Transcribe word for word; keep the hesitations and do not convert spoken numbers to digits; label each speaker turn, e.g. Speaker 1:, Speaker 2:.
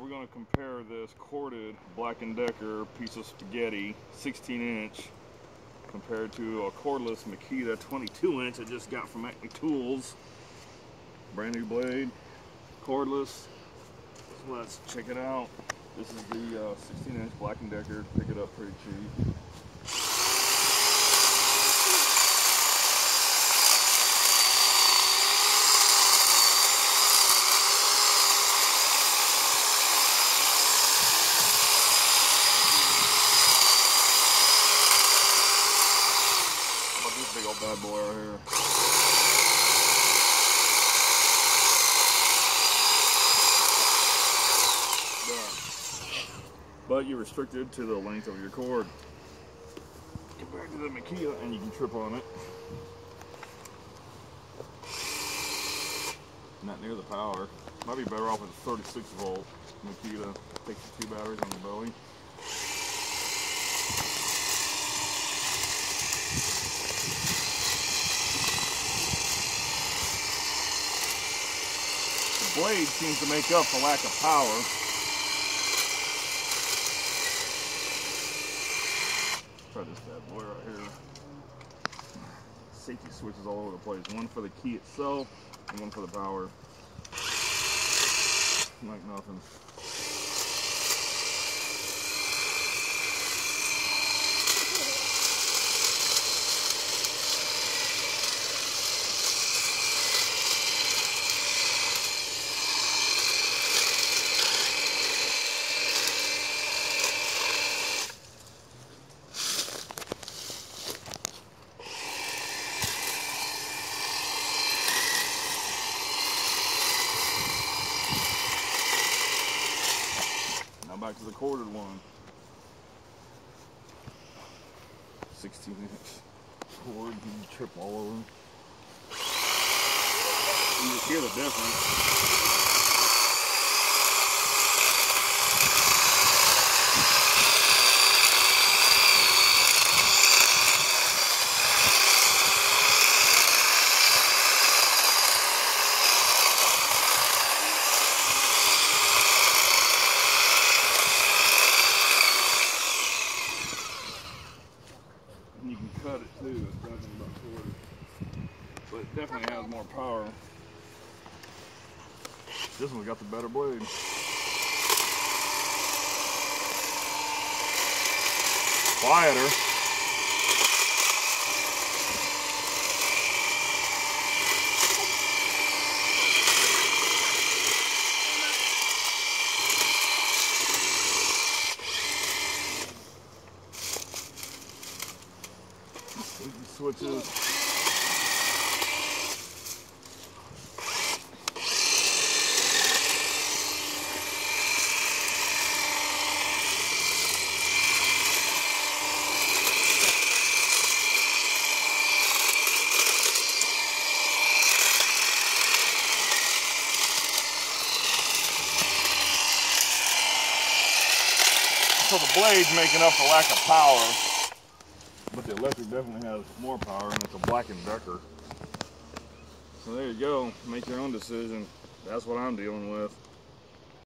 Speaker 1: we're going to compare this corded Black and Decker piece of spaghetti, sixteen inch, compared to a cordless Makita twenty-two inch I just got from Acme Tools. Brand new blade, cordless. So let's check it out. This is the uh, sixteen inch Black and Decker. Pick it up pretty cheap. Big old bad boy right here. Done. But you're restricted to the length of your cord compared to the Makita, and you can trip on it. Not near the power. Might be better off with a thirty-six volt Makita. Takes the two batteries on the belly. Blade seems to make up for lack of power. Try this bad boy right here. Safety switches all over the place. One for the key itself and one for the power. Like nothing. Back to the corded one. sixteen inch cord, you can trip all over. You just hear the difference. You can cut it too, it's definitely about quarter. But it definitely has more power. This one's got the better blade. Quieter. Switches. So the blade's making up for lack of power. But the electric definitely has more power, and it's a Black and Decker. So there you go. Make your own decision. That's what I'm dealing with.